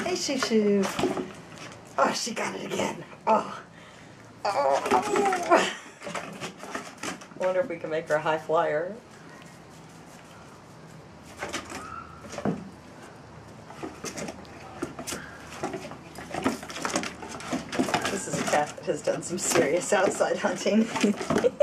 Hey, XuXu. Oh, she got it again. Oh. Oh. I wonder if we can make her a high flyer. This is a cat that has done some serious outside hunting.